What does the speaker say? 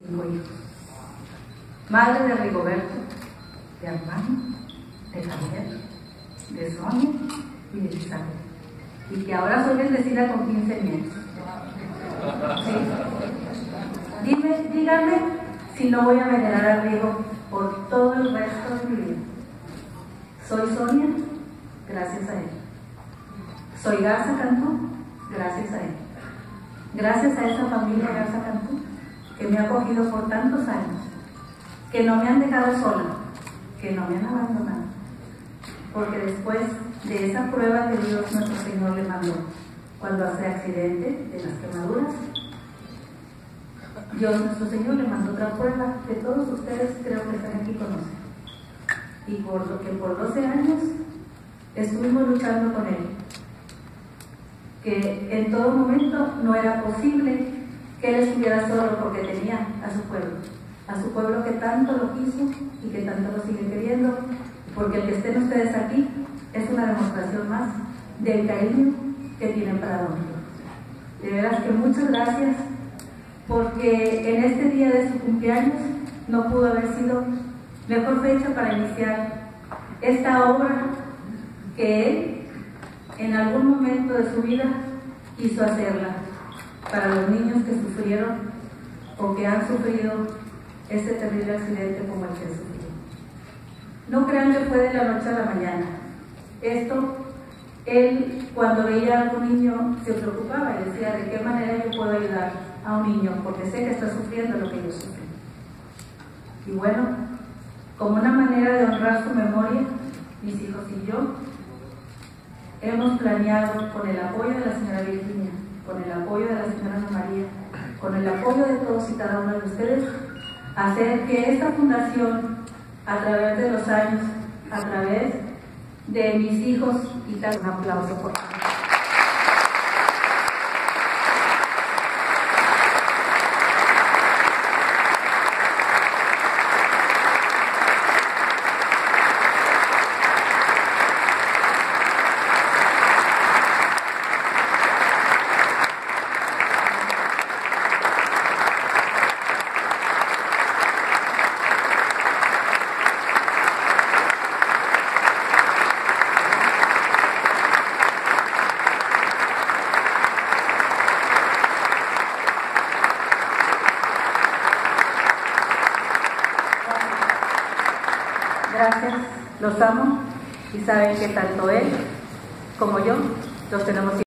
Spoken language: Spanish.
5 hijos. Madre de Rigoberto, de Armando, de Javier, de Sonia y de Isabel. Y que ahora soy bendecida con 15 nietos. ¿Sí? Díganme si no voy a venerar a Rigo por todo el resto de mi vida. Soy Sonia, gracias a él. Soy Garza Cantú, gracias a él. Gracias a esa familia Garza Cantú que me ha acogido por tantos años, que no me han dejado sola, que no me han abandonado. Porque después de esa prueba que Dios nuestro Señor le mandó, cuando hace accidente de las quemaduras, Dios nuestro Señor le mandó otra prueba que todos ustedes creo que están aquí conocen. Y por lo que por 12 años estuvimos luchando con él, que en todo momento no era posible que él estuviera solo porque tenía a su pueblo que tanto lo quiso y que tanto lo sigue queriendo, porque el que estén ustedes aquí es una demostración más del cariño que tienen para Don Rigo. De veras que muchas gracias, porque en este día de su cumpleaños no pudo haber sido mejor fecha para iniciar esta obra que él en algún momento de su vida quiso hacerla para los niños que sufrieron o que han sufrido este terrible accidente como el que sufrió. No crean que fue de la noche a la mañana. Esto, él cuando veía a algún niño se preocupaba y decía: ¿de qué manera yo puedo ayudar a un niño? Porque sé que está sufriendo lo que yo sufrí. Y bueno, como una manera de honrar su memoria, mis hijos y yo hemos planeado, con el apoyo de la señora Virginia, con el apoyo de la señora Ana María, con el apoyo de todos y cada uno de ustedes, hacer que esta fundación, a través de los años, a través de mis hijos y tal, un aplauso por favor. Gracias, los amo y saben que tanto él como yo los tenemos